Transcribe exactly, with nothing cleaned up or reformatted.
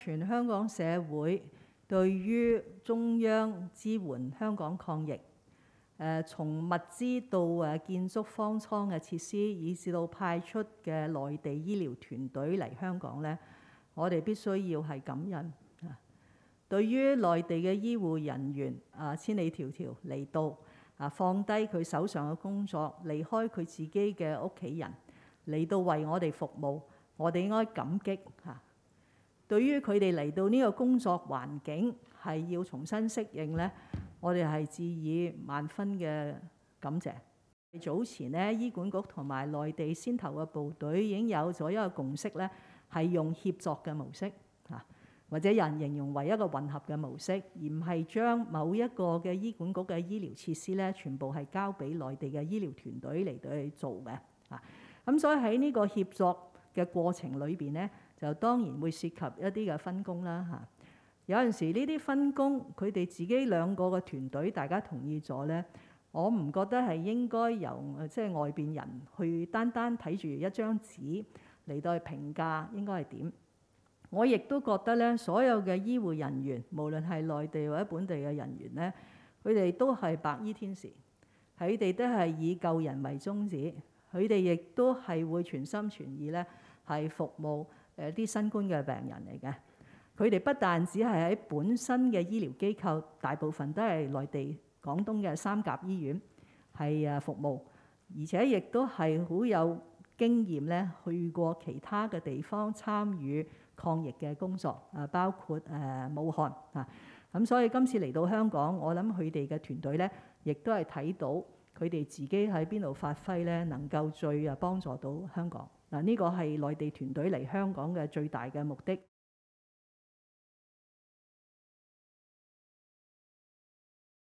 全香港社會對於中央支援香港抗疫，誒從物資到誒建築方艙嘅設施，以至到派出嘅內地醫療團隊嚟香港咧，我哋必須要係感恩啊！對於內地嘅醫護人員啊，千里迢迢嚟到啊，放低佢手上嘅工作，離開佢自己嘅屋企人嚟到為我哋服務，我哋應該感激嚇。對於佢哋嚟到呢個工作環境係要重新適應咧，我哋係致以萬分嘅感謝。早前咧，醫管局同埋內地先頭嘅部隊已經有咗一個共識咧，係用協作嘅模式嚇，或者有人形容為一個混合嘅模式，而唔係將某一個嘅醫管局嘅醫療設施咧，全部係交俾內地嘅醫療團隊嚟到去做嘅嚇。咁所以喺呢個協作嘅過程裏邊咧，就當然會涉及一啲嘅分工啦嚇。有陣時呢啲分工，佢哋自己兩個嘅團隊大家同意咗咧，我唔覺得係應該由即係外邊人去單單睇住一張紙嚟到去評價應該係點。我亦都覺得咧，所有嘅醫護人員，無論係內地或者本地嘅人員咧，佢哋都係白衣天使，佢哋都係以救人為宗旨，佢哋亦都係會全心全意咧係服務誒啲新冠嘅病人嚟嘅。佢哋不但只係喺本身嘅醫療機構，大部分都係內地廣東嘅三甲醫院係誒服務，而且亦都係好有經驗咧，去過其他嘅地方參與抗疫嘅工作，啊包括誒武漢啊。咁所以今次嚟到香港，我諗佢哋嘅團隊咧，亦都係睇到佢哋自己喺邊度發揮咧，能夠最啊幫助到香港嗱。呢個係內地團隊嚟香港嘅最大嘅目的。